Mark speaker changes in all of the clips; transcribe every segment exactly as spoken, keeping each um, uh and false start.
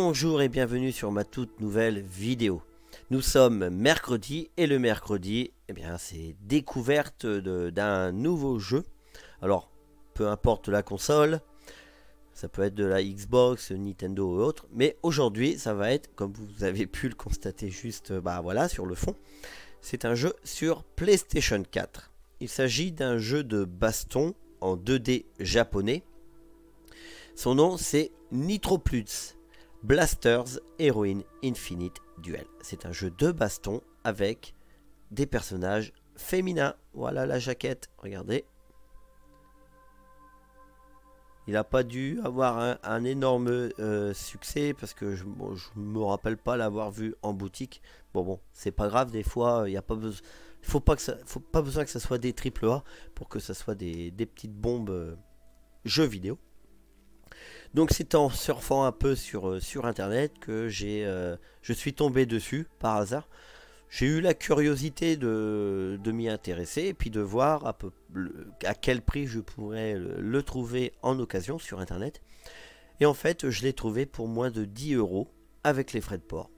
Speaker 1: Bonjour et bienvenue sur ma toute nouvelle vidéo. Nous sommes mercredi et le mercredi, eh bien, c'est découverte d'un nouveau jeu. Alors, peu importe la console, ça peut être de la Xbox, Nintendo ou autre, mais aujourd'hui, ça va être, comme vous avez pu le constater juste, bah voilà, sur le fond, c'est un jeu sur PlayStation quatre. Il s'agit d'un jeu de baston en deux D japonais. Son nom, c'est Nitroplus Blasters Heroine Infinite Duel. C'est un jeu de baston avec des personnages féminins. Voilà la jaquette, regardez. Il n'a pas dû avoir un, un énorme euh, succès parce que je ne me rappelle pas l'avoir vu en boutique. Bon, bon, c'est pas grave, des fois, il n'y a pas besoin. Il faut pas que ça, faut pas besoin que ça soit des triple A pour que ça soit des, des petites bombes euh, jeux vidéo. Donc c'est en surfant un peu sur, sur internet que j'ai, euh, je suis tombé dessus par hasard. J'ai eu la curiosité de, de m'y intéresser et puis de voir à, peu, à quel prix je pourrais le, le trouver en occasion sur internet. Et en fait je l'ai trouvé pour moins de dix euros avec les frais de port.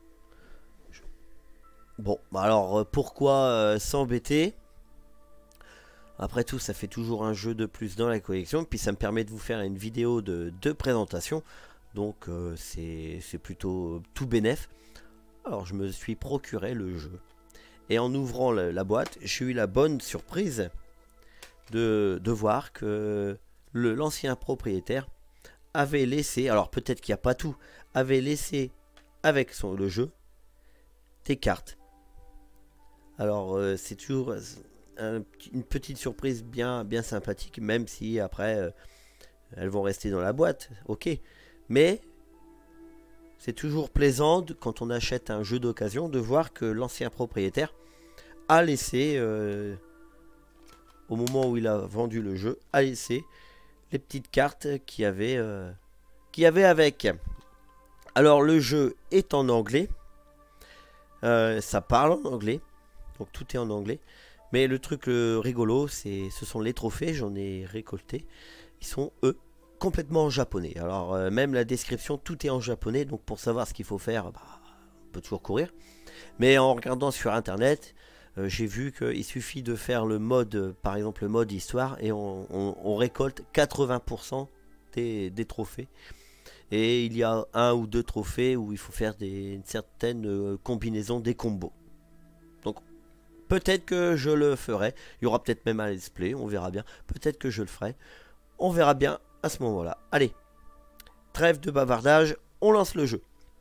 Speaker 1: Bon, alors pourquoi euh, s'embêter ? Après tout, ça fait toujours un jeu de plus dans la collection. Puis ça me permet de vous faire une vidéo de, de présentation. Donc euh, c'est plutôt tout bénef. Alors je me suis procuré le jeu. Et en ouvrant la, la boîte, j'ai eu la bonne surprise de, de voir que l'ancien propriétaire avait laissé, alors peut-être qu'il n'y a pas tout, avait laissé avec son, le jeu des cartes. Alors euh, c'est toujours... une petite surprise bien bien sympathique, même si après euh, elles vont rester dans la boîte, ok, mais c'est toujours plaisant de, quand on achète un jeu d'occasion, de voir que l'ancien propriétaire a laissé euh, au moment où il a vendu le jeu, a laissé les petites cartes qu'il y avait euh, qu'il y avait avec. Alors le jeu est en anglais, euh, ça parle en anglais, donc tout est en anglais. Mais le truc euh, rigolo, c'est, ce sont les trophées, j'en ai récolté. Ils sont, eux, complètement en japonais. Alors, euh, même la description, tout est en japonais. Donc, pour savoir ce qu'il faut faire, bah, on peut toujours courir. Mais en regardant sur Internet, euh, j'ai vu qu'il suffit de faire le mode, euh, par exemple, le mode histoire. Et on, on, on récolte quatre-vingts pour cent des, des trophées. Et il y a un ou deux trophées où il faut faire des, une certaine euh, combinaison des combos. Donc, peut-être que je le ferai. Il y aura peut-être même un let's play. On verra bien. Peut-être que je le ferai. On verra bien à ce moment-là. Allez. Trêve de bavardage. On lance le jeu.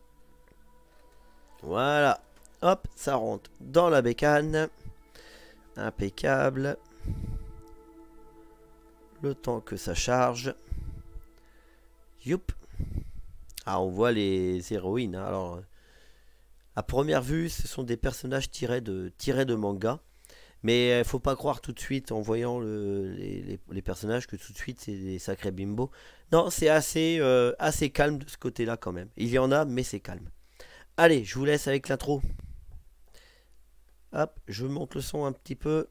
Speaker 1: Voilà. Hop. Ça rentre dans la bécane. Impeccable. Le temps que ça charge. Youp. Ah, on voit les héroïnes. Hein. Alors... à première vue, ce sont des personnages tirés de, tirés de manga. Mais il ne faut pas croire tout de suite, en voyant le, les, les, les personnages, que tout de suite, c'est des sacrés bimbos. Non, c'est assez, euh, assez calme de ce côté-là quand même. Il y en a, mais c'est calme. Allez, je vous laisse avec l'intro. Hop, je monte le son un petit peu.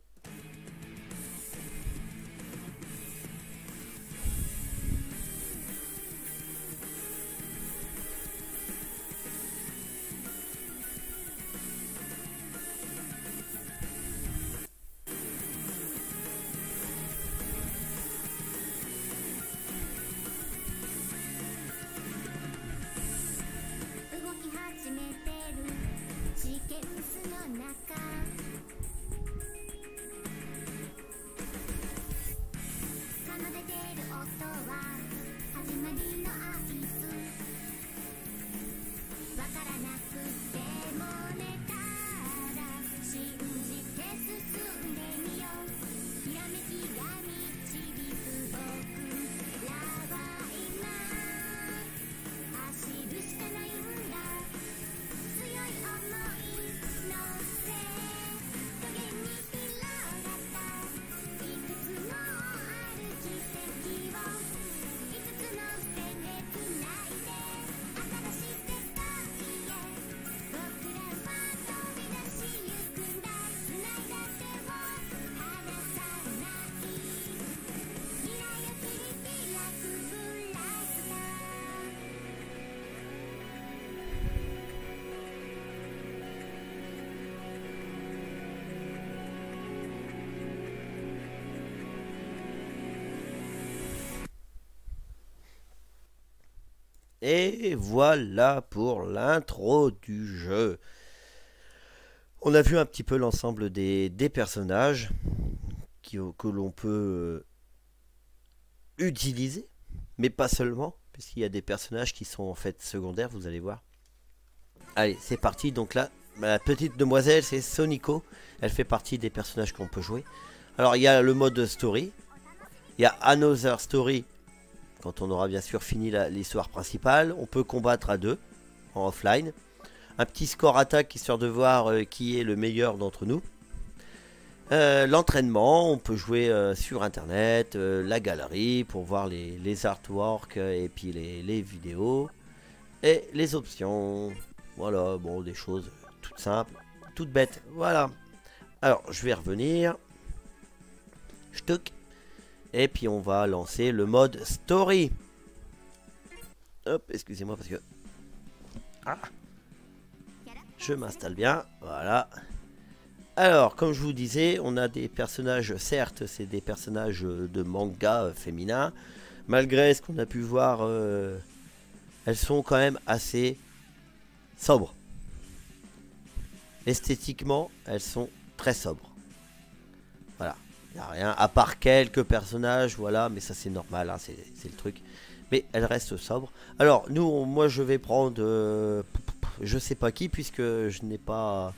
Speaker 1: Et voilà pour l'intro du jeu. On a vu un petit peu l'ensemble des, des personnages qui, que l'on peut utiliser, mais pas seulement, puisqu'il y a des personnages qui sont en fait secondaires, vous allez voir. Allez, c'est parti. Donc là, la petite demoiselle, c'est Sonico. Elle fait partie des personnages qu'on peut jouer. Alors, il y a le mode story. Il y a Another Story. Quand on aura bien sûr fini l'histoire principale. On peut combattre à deux, en offline. Un petit score attaque, histoire de voir euh, qui est le meilleur d'entre nous. Euh, L'entraînement, on peut jouer euh, sur internet. Euh, la galerie, pour voir les, les artworks euh, et puis les, les vidéos. Et les options. Voilà, bon, des choses toutes simples, toutes bêtes. Voilà. Alors, je vais revenir. Ch'touk. Et puis, on va lancer le mode story. Hop, excusez-moi parce que... Ah. Je m'installe bien. Voilà. Alors, comme je vous disais, on a des personnages, certes, c'est des personnages de manga euh, féminins. Malgré ce qu'on a pu voir, euh, elles sont quand même assez... sobres. Esthétiquement, elles sont très sobres. Voilà, il n'y a rien, à part quelques personnages, voilà, mais ça c'est normal, hein, c'est le truc. Mais elles restent sobres. Alors, nous, on, moi je vais prendre, euh, je sais pas qui, puisque je n'ai pas...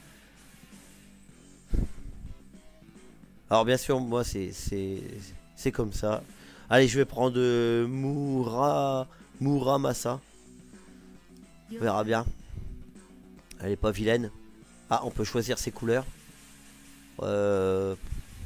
Speaker 1: Alors bien sûr, moi c'est c'est comme ça. Allez, je vais prendre euh, Mura, Muramasa. On verra bien. Elle est pas vilaine. Ah, on peut choisir ses couleurs. Euh...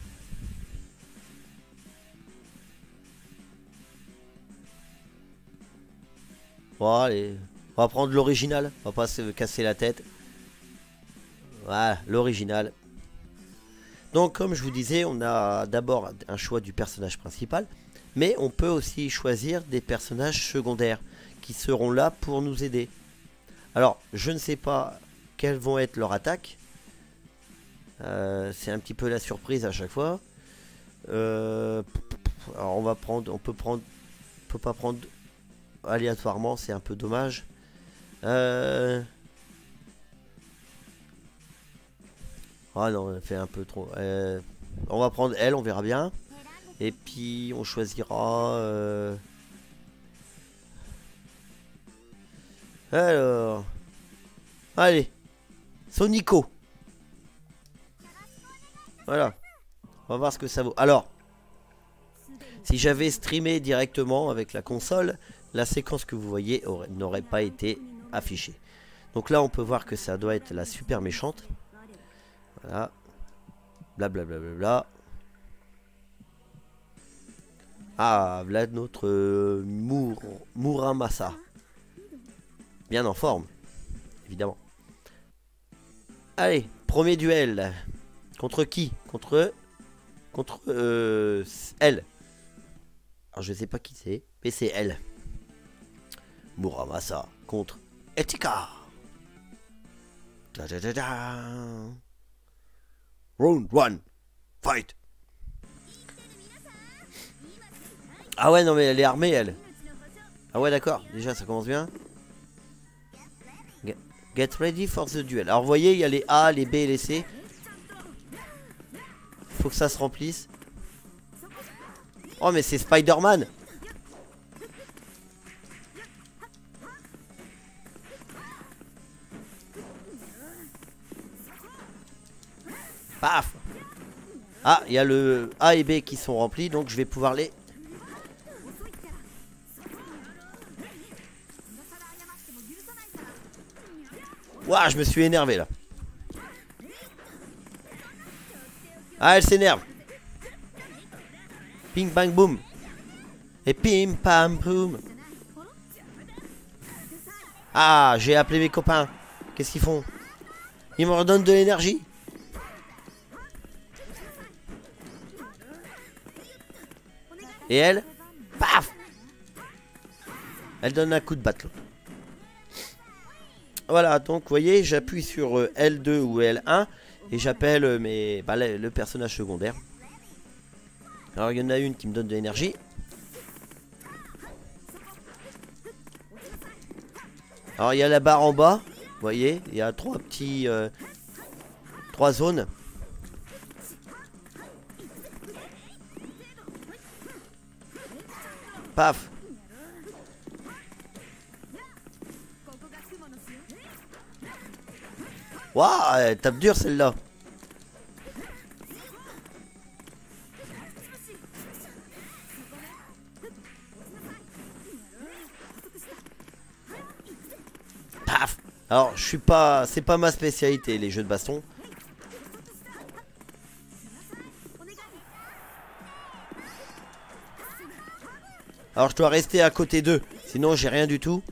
Speaker 1: Bon, allez. On va prendre l'original. On va pas se casser la tête. Voilà, l'original. Donc, comme je vous disais, on a d'abord un choix du personnage principal. Mais on peut aussi choisir des personnages secondaires qui seront là pour nous aider. Alors, je ne sais pas quelles vont être leurs attaques. Euh, c'est un petit peu la surprise à chaque fois. Euh, alors on va prendre, on peut prendre, on peut pas prendre aléatoirement, c'est un peu dommage. Euh, ah non, on fait un peu trop. Euh, on va prendre elle, on verra bien. Et puis on choisira. Euh, alors, allez, Sonico. Voilà. On va voir ce que ça vaut. Alors, si j'avais streamé directement avec la console, la séquence que vous voyez n'aurait pas été affichée. Donc là, on peut voir que ça doit être la super méchante. Voilà. Blablabla. Bla bla bla. Ah, voilà notre euh, Mur Muramasa. Bien en forme, évidemment. Allez, premier duel. Contre qui? Contre... Contre... Euh, elle. Alors je sais pas qui c'est, mais c'est elle. Muramasa contre Etika. Da da da da. Round one. Fight. Ah ouais, non mais elle est armée, elle. Ah ouais, d'accord. Déjà, ça commence bien. Get ready for the duel. Alors vous voyez, il y a les A, les B et les C. Faut que ça se remplisse. Oh mais c'est Spider-Man. Paf. Ah, il y a le A et B qui sont remplis, donc je vais pouvoir les... Ouah, je me suis énervé là. Ah, elle s'énerve. Ping bang boom. Et pim pam boum. Ah, j'ai appelé mes copains. Qu'est-ce qu'ils font? Ils me redonnent de l'énergie. Et elle, paf, elle donne un coup de batte. Voilà, donc vous voyez, j'appuie sur L deux ou L un et j'appelle mes bah, le, le personnage secondaire. Alors il y en a une qui me donne de l'énergie. Alors il y a la barre en bas. Vous voyez, il y a trois petits... Euh, trois zones. Paf. Waouh, elle tape dur celle-là. Paf. Alors, je suis pas... C'est pas ma spécialité, les jeux de baston. Alors, je dois rester à côté d'eux. Sinon, j'ai rien du tout.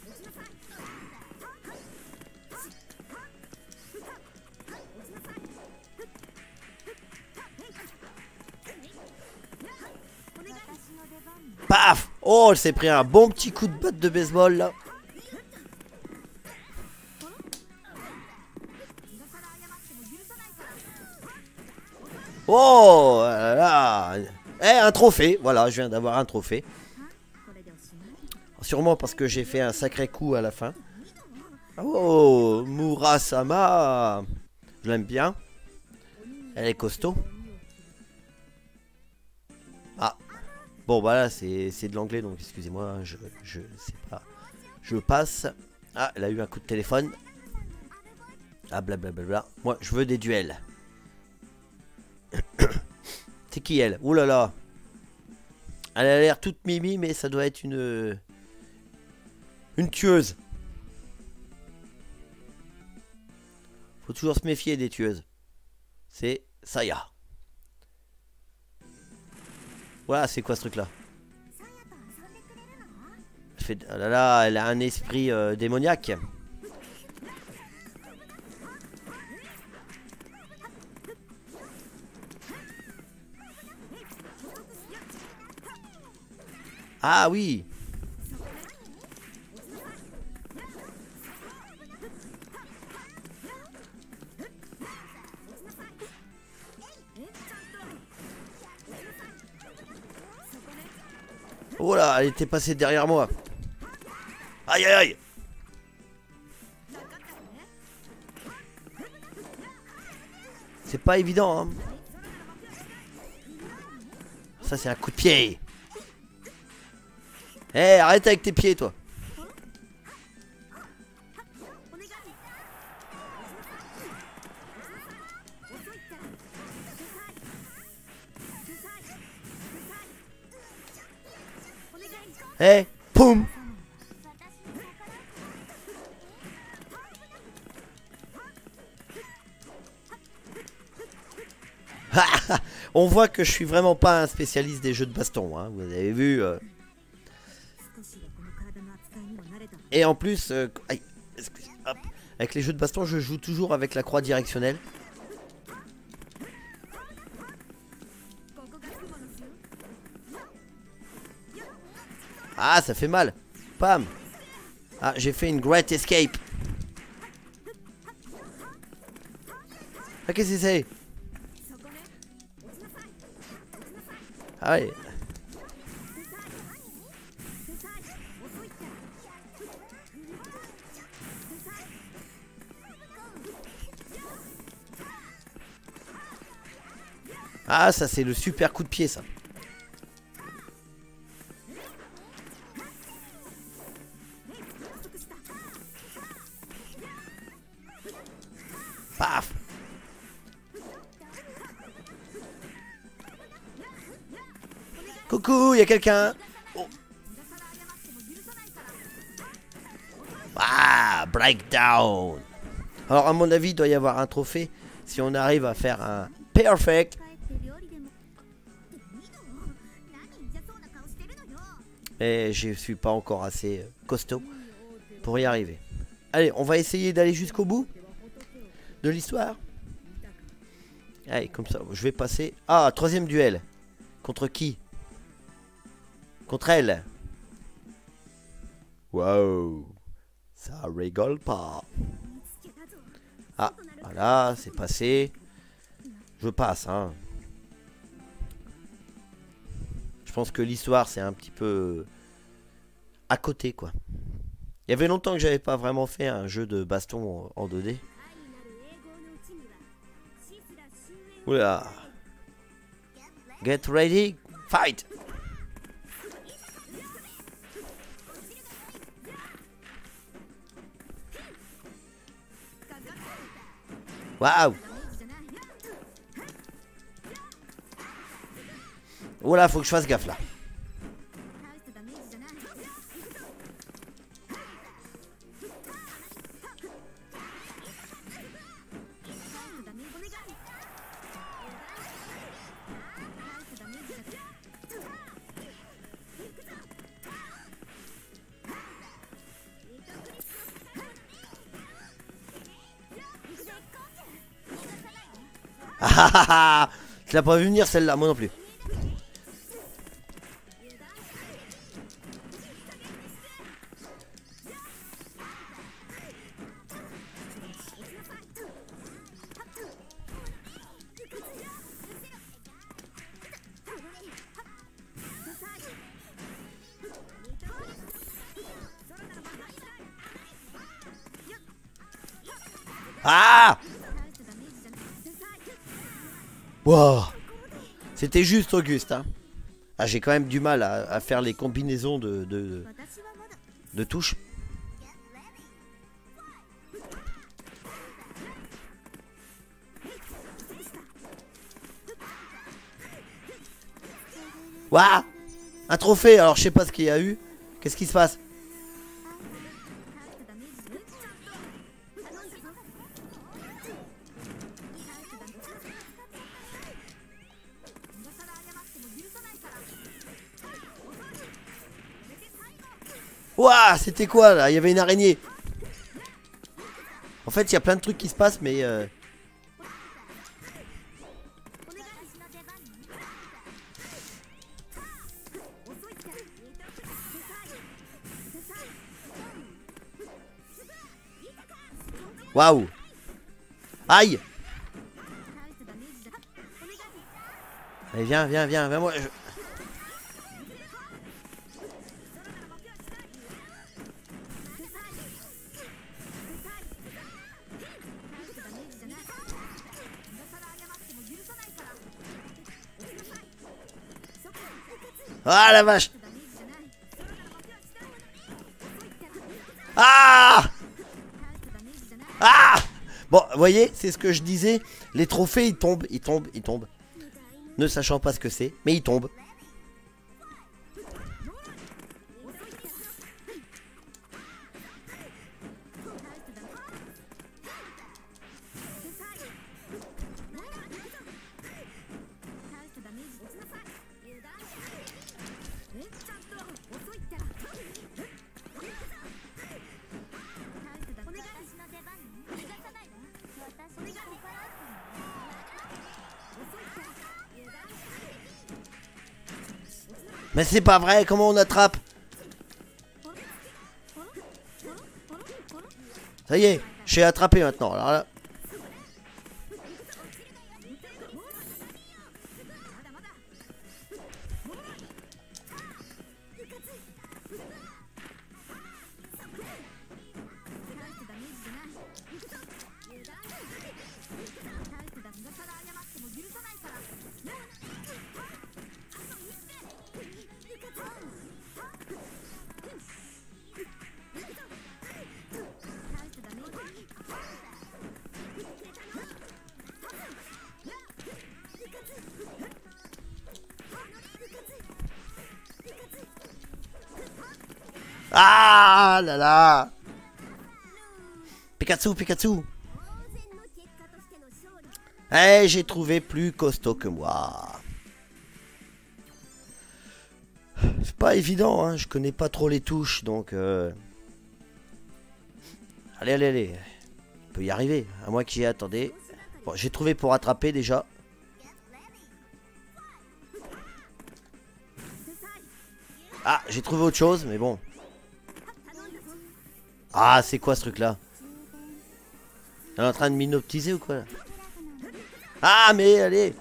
Speaker 1: Paf. Oh, elle s'est pris un bon petit coup de batte de baseball, là. Oh là là. Eh, un trophée. Voilà, je viens d'avoir un trophée. Sûrement parce que j'ai fait un sacré coup à la fin. Oh, Murasama. Je l'aime bien. Elle est costaud. Ah. Bon, bah là, c'est de l'anglais, donc excusez-moi, je, je sais pas. Je passe. Ah, elle a eu un coup de téléphone. Ah, blablabla. Moi, je veux des duels. C'est qui elle? Ouh là là. Elle a l'air toute mimi, mais ça doit être une... Une tueuse. Faut toujours se méfier des tueuses. C'est Saya. Voilà, c'est quoi ce truc là? Elle fait... Oh là là, elle a un esprit euh, démoniaque. Ah oui. Oh là, elle était passée derrière moi. Aïe aïe aïe. C'est pas évident, hein. Ça c'est un coup de pied. Eh, hey, arrête avec tes pieds, toi. Eh, hey, poum. On voit que je suis vraiment pas un spécialiste des jeux de baston, hein, vous avez vu. Euh... Et en plus, euh... aïe, hop. Avec les jeux de baston, je joue toujours avec la croix directionnelle. Ah, ça fait mal. Pam. Ah, j'ai fait une great escape. Ah, qu'est-ce que c'est? Ah ouais. Ah, ça c'est le super coup de pied, ça. Paf. Coucou, il y a quelqu'un. Oh. Ah, breakdown. Alors à mon avis, il doit y avoir un trophée si on arrive à faire un perfect. Mais je suis pas encore assez costaud pour y arriver. Allez, on va essayer d'aller jusqu'au bout de l'histoire. Allez, comme ça, je vais passer. Ah, troisième duel. Contre qui? Contre elle. Wow. Ça rigole pas. Ah, voilà, c'est passé. Je passe, hein. Je pense que l'histoire, c'est un petit peu à côté, quoi. Il Il y avait longtemps que j'avais pas vraiment fait un jeu de baston en deux D. Oula. Get ready, fight. Waouh. Oula, faut que je fasse gaffe là. Ah ah ah ah. Tu l'as pas vu venir celle-là, moi non plus. Ah! Wow. C'était juste Auguste hein. Ah j'ai quand même du mal à, à faire les combinaisons de, de, de, de touches. Waouh. Un trophée, alors je sais pas ce qu'il y a eu. Qu'est-ce qui se passe? Ouah, c'était quoi là? Il y avait une araignée. En fait, il y a plein de trucs qui se passent, mais... Euh... Waouh. Aïe. Allez, viens, viens, viens, viens, moi. Je... Ah la vache. Ah. Ah. Bon, vous voyez, c'est ce que je disais. Les trophées, ils tombent, ils tombent, ils tombent. Ne sachant pas ce que c'est, mais ils tombent. Mais c'est pas vrai, comment on attrape? Ça y est, j'ai attrapé maintenant. Alors là... Ah là là. Pikachu, Pikachu. Eh, j'ai trouvé plus costaud que moi. C'est pas évident, hein. Je connais pas trop les touches, donc... Euh... Allez, allez, allez. On peut y arriver, à moins qu'il y ait... Attendez. Bon, j'ai trouvé pour attraper déjà. Ah, j'ai trouvé autre chose, mais bon. Ah, c'est quoi ce truc-là? Elle est en train de m'hypnotiser ou quoi là? Ah, mais allez.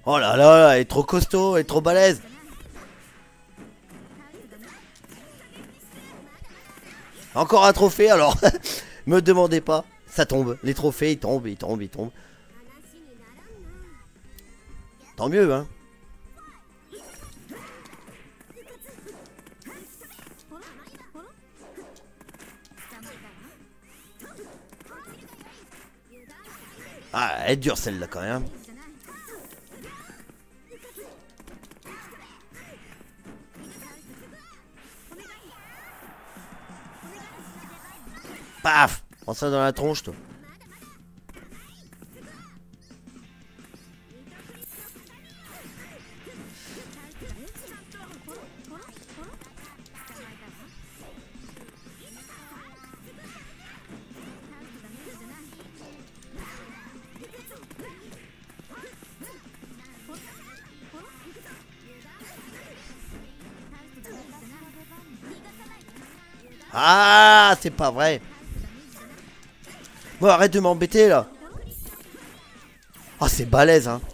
Speaker 1: Oh là là, elle est trop costaud, elle est trop balèze. Encore un trophée alors. Me demandez pas. Ça tombe. Les trophées ils tombent, ils tombent, ils tombent. Tant mieux hein. Ah, elle est dure celle-là quand même. Paf! Prends ça dans la tronche toi. Ah, c'est pas vrai. Bon, arrête de m'embêter là. Ah, c'est balèze hein.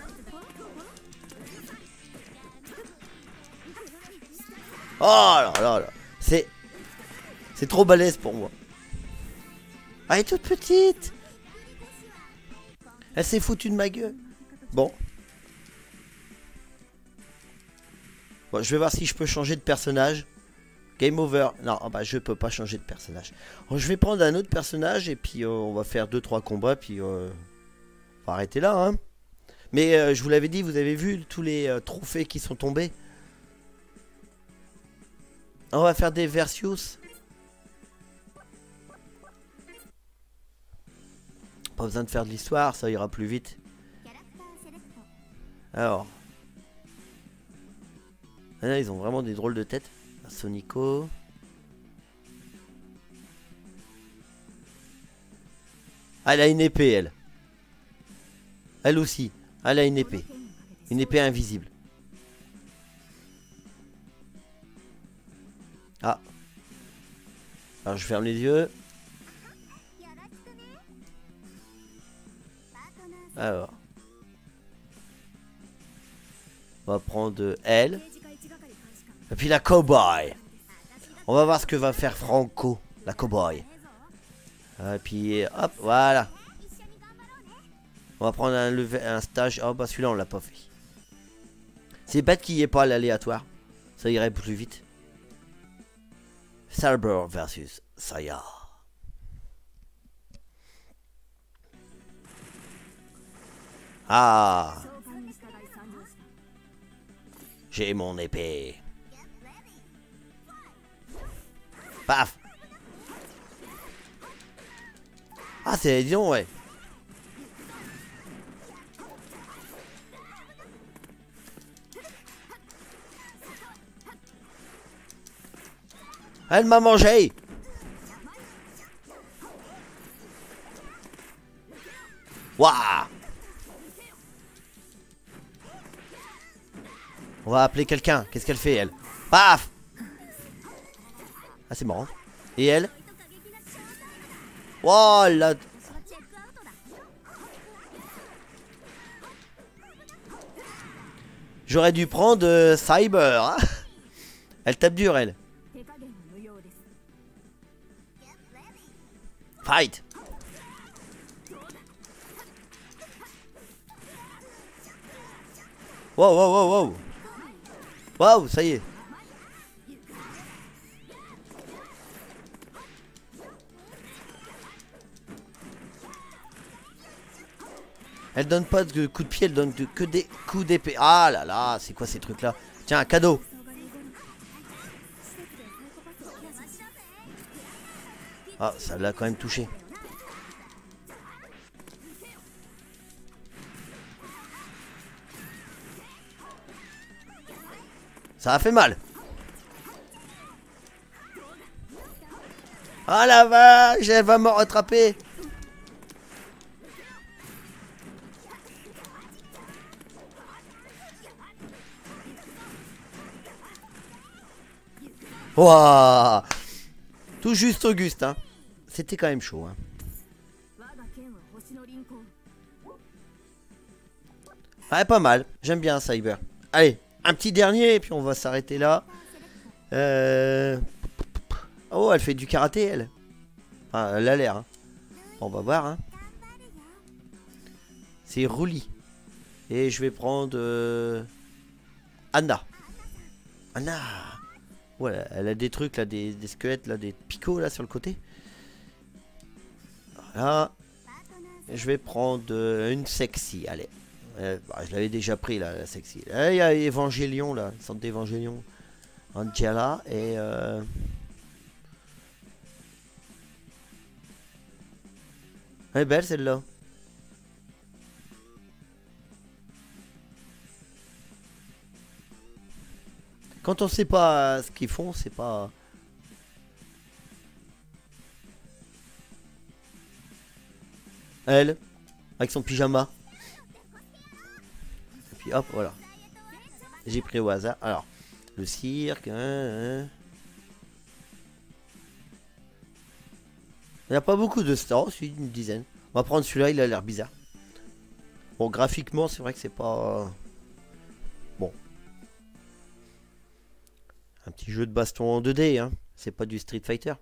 Speaker 1: Oh là là là. C'est... C'est trop balèze pour moi. Ah, elle est toute petite. Elle s'est foutue de ma gueule. Bon. Bon, je vais voir si je peux changer de personnage. Game over. Non, oh bah je peux pas changer de personnage. Oh, je vais prendre un autre personnage et puis euh, on va faire deux trois combats puis euh, on va arrêter là hein. Mais euh, je vous l'avais dit, vous avez vu tous les euh, trophées qui sont tombés. On va faire des versus. Pas besoin de faire de l'histoire, ça ira plus vite. Alors. Ah là, ils ont vraiment des drôles de têtes. Sonico. Elle a une épée, elle. Elle aussi. Elle a une épée. Une épée invisible. Ah. Alors je ferme les yeux. Alors. On va prendre elle. Et puis la cowboy. On va voir ce que va faire Franco, la cowboy. Et puis hop, voilà. On va prendre un, levé, un stage. Oh bah celui-là on l'a pas fait. C'est bête qu'il n'y ait pas l'aléatoire. Ça irait plus vite. Saber versus Saya. Ah. J'ai mon épée. Paf. Ah c'est disons ouais. Elle m'a mangé. Waouh. On va appeler quelqu'un. Qu'est-ce qu'elle fait elle? Paf. Ah c'est marrant. Et elle? Oh là. J'aurais dû prendre euh, Cyber hein. Elle tape dur elle. Fight. Wow wow wow wow. Wow ça y est. Elle donne pas de coups de pied, elle donne que des coups d'épée. Ah là là, c'est quoi ces trucs là? Tiens, un cadeau. Ah, ça l'a quand même touché. Ça a fait mal. Ah la vache, elle va me rattraper. Waouh. Tout juste Auguste hein. C'était quand même chaud hein. Ouais, pas mal. J'aime bien Cyber. Allez, un petit dernier et puis on va s'arrêter là. Euh... Oh, elle fait du karaté, elle. Enfin, elle a l'air. Hein. Bon, on va voir. Hein. C'est Rouli. Et je vais prendre... Euh... Anna. Anna. Ouais, elle a des trucs là, des, des squelettes là, des picots là sur le côté. Voilà. Je vais prendre euh, une sexy, allez. Euh, bah, je l'avais déjà pris là, la sexy. Là, il y a Evangelion là, le centre d'Evangelion. Angela et... Euh... Elle est belle celle-là. Quand on sait pas euh, ce qu'ils font, c'est pas... Elle, avec son pyjama. Et puis hop, voilà. J'ai pris au hasard. Alors, le cirque... Hein, hein. Il n'y a pas beaucoup de stars, c'est une dizaine. On va prendre celui-là, il a l'air bizarre. Bon, graphiquement, c'est vrai que c'est pas... Bon. Un petit jeu de baston en deux D, hein. C'est pas du Street Fighter.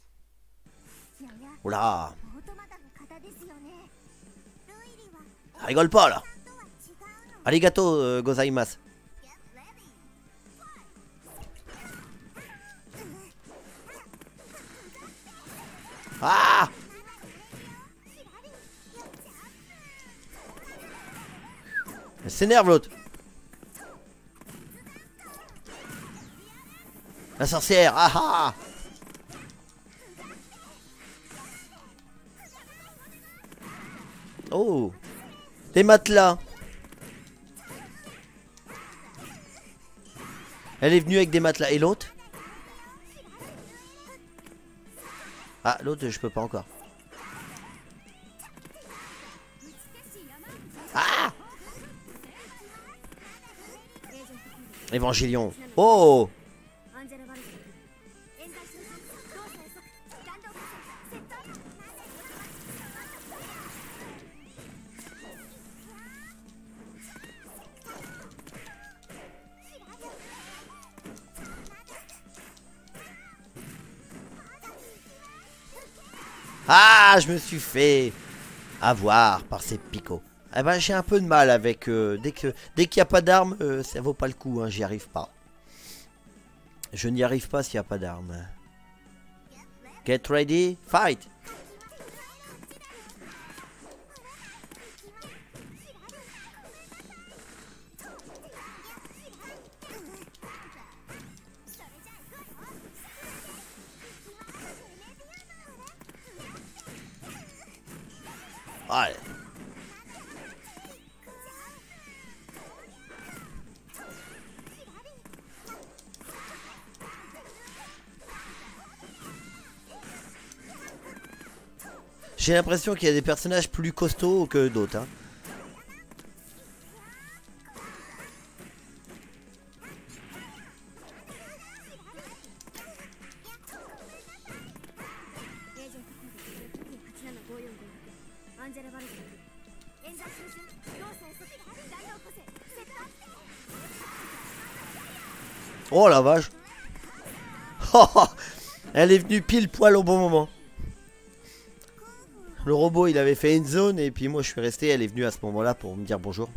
Speaker 1: Oh là! Rigole pas, là! Arigato, euh, gozaimasu. Ah! Elle s'énerve l'autre. La sorcière. Ah ah! Oh! Des matelas. Elle est venue avec des matelas. Et l'autre? Ah, l'autre, je peux pas encore. Ah! Évangélion. Oh! Ah, je me suis fait avoir par ces picots. Eh ben, j'ai un peu de mal avec... Euh, dès que dès qu'il n'y a pas d'armes, euh, ça vaut pas le coup, hein, j'y arrive pas. Je n'y arrive pas s'il n'y a pas d'armes. Get ready, fight! Allez. J'ai l'impression qu'il y a des personnages plus costauds que d'autres. Hein. Oh la vache. Elle est venue pile poil au bon moment. Le robot il avait fait une zone et puis moi je suis resté, elle est venue à ce moment là pour me dire bonjour.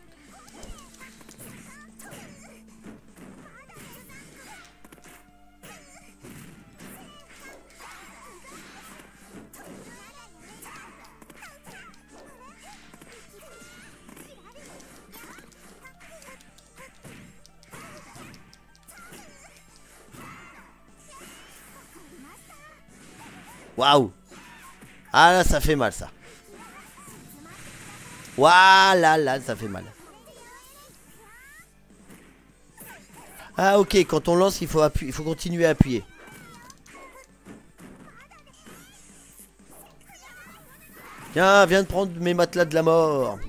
Speaker 1: Waouh. Ah là ça fait mal ça. Voilà là ça fait mal. Ah ok, quand on lance il faut appuyer, il faut continuer à appuyer. Tiens, viens de prendre mes matelas de la mort.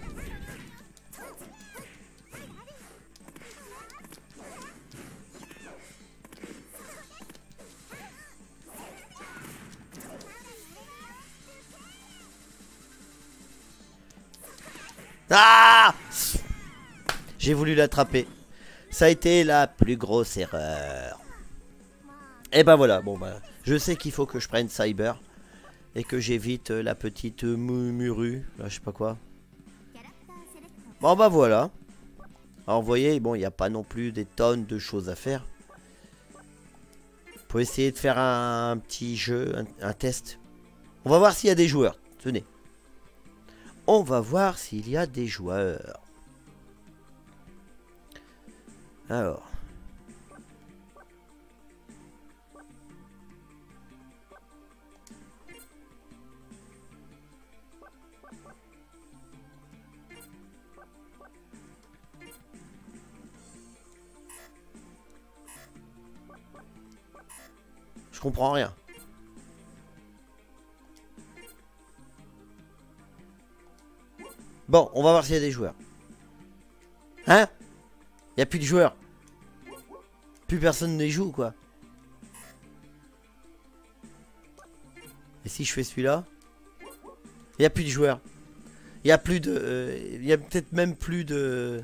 Speaker 1: Ah! J'ai voulu l'attraper. Ça a été la plus grosse erreur. Et ben voilà, bon bah, je sais qu'il faut que je prenne Cyber. Et que j'évite la petite Muru, là je sais pas quoi. Bon bah voilà. Alors vous voyez, bon il n'y a pas non plus des tonnes de choses à faire. Pour essayer de faire un, un petit jeu, un, un test. On va voir s'il y a des joueurs. Tenez. On va voir s'il y a des joueurs. Alors. Je comprends rien. Bon, on va voir s'il y a des joueurs. Hein? Il n'y a plus de joueurs. Plus personne ne joue, quoi. Et si je fais celui-là? Il n'y a plus de joueurs. Il n'y a plus de... Euh, il y a peut-être même plus de...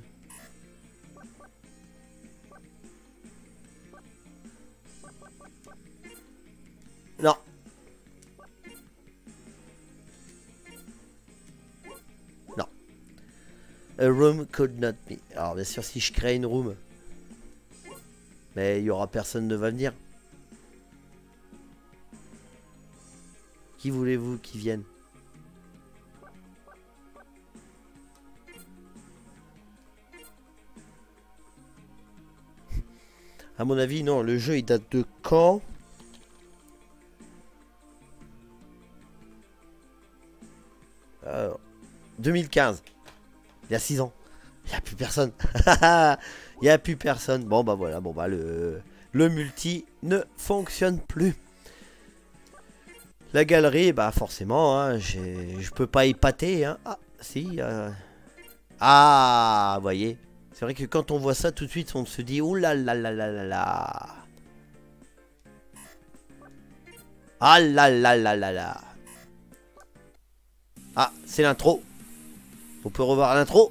Speaker 1: Non. Non. A room could not be. Alors bien sûr si je crée une room. Mais il y aura personne ne va venir. Qui voulez-vous qui vienne? À mon avis non, le jeu il date de quand? Alors, deux mille quinze. Il y a six ans. Il n'y a plus personne. Il n'y a plus personne. Bon bah voilà, bon bah le, le multi ne fonctionne plus. La galerie, bah forcément, hein, je peux pas épater. Hein. Ah, si. Euh... Ah, vous voyez. C'est vrai que quand on voit ça, tout de suite, on se dit, oh là là là là là là. Ah là là là là là. Ah, c'est l'intro. On peut revoir l'intro.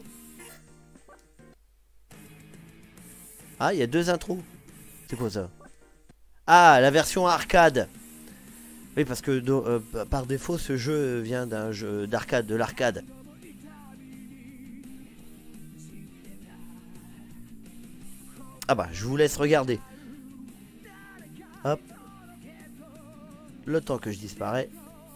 Speaker 1: Ah, il y a deux intros. C'est quoi ça? Ah, la version arcade. Oui, parce que euh, par défaut, ce jeu vient d'un jeu d'arcade, de l'arcade. Ah bah, je vous laisse regarder. Hop. Le temps que je disparais.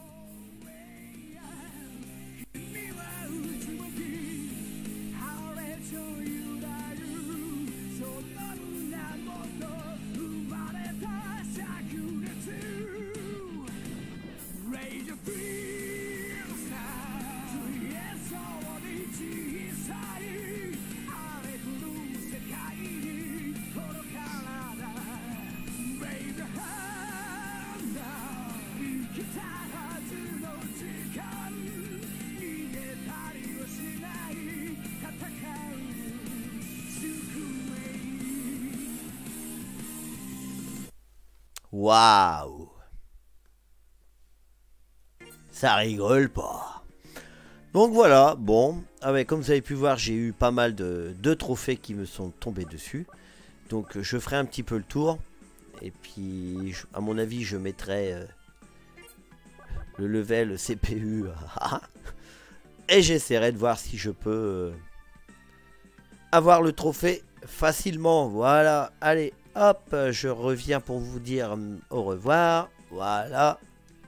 Speaker 1: Waouh! Ça rigole pas. Donc voilà, bon, ah ouais, comme vous avez pu voir, j'ai eu pas mal de, de trophées qui me sont tombés dessus. Donc je ferai un petit peu le tour. Et puis, je, à mon avis, je mettrai euh, le level C P U. Et j'essaierai de voir si je peux euh, avoir le trophée facilement. Voilà, allez, hop, je reviens pour vous dire au revoir. Voilà.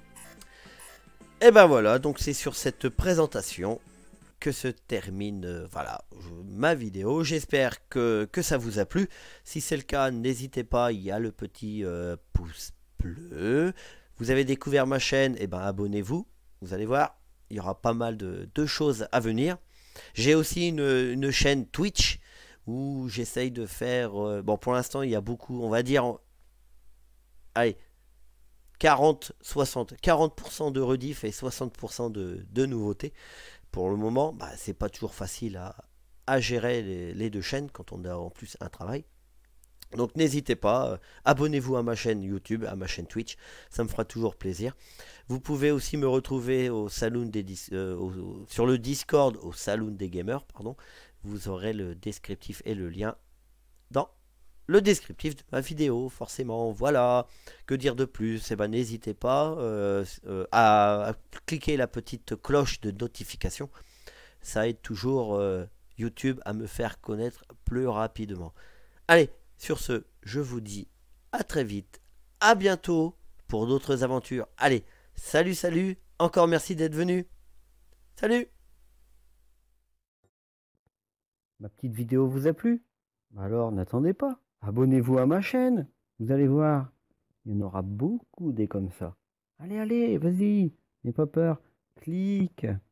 Speaker 1: Et ben voilà, donc c'est sur cette présentation que se termine euh, voilà, je, ma vidéo. J'espère que, que ça vous a plu. Si c'est le cas, n'hésitez pas, il y a le petit euh, pouce bleu. Vous avez découvert ma chaîne, et ben abonnez-vous. Vous allez voir, il y aura pas mal de, de choses à venir. J'ai aussi une, une chaîne Twitch où j'essaye de faire... Euh, bon, pour l'instant, il y a beaucoup, on va dire... Allez, quarante soixante. quarante pour cent de rediff et soixante pour cent de, de nouveautés. Pour le moment, bah, c'est pas toujours facile à, à gérer les, les deux chaînes quand on a en plus un travail. Donc n'hésitez pas, euh, abonnez-vous à ma chaîne YouTube, à ma chaîne Twitch, ça me fera toujours plaisir. Vous pouvez aussi me retrouver au saloon des dis euh, au, au, sur le Discord, au Saloon des Gamers, pardon. vous aurez le descriptif et le lien dans le descriptif de ma vidéo, forcément. Voilà, que dire de plus? Eh ben, n'hésitez pas euh, euh, à, à cliquer la petite cloche de notification. Ça aide toujours euh, YouTube à me faire connaître plus rapidement. Allez, sur ce, je vous dis à très vite, à bientôt pour d'autres aventures. Allez, salut, salut, encore merci d'être venu. Salut!
Speaker 2: Ma petite vidéo vous a plu? Alors n'attendez pas, abonnez-vous à ma chaîne, vous allez voir, il y en aura beaucoup des comme ça. Allez, allez, vas-y, n'aie pas peur, clique.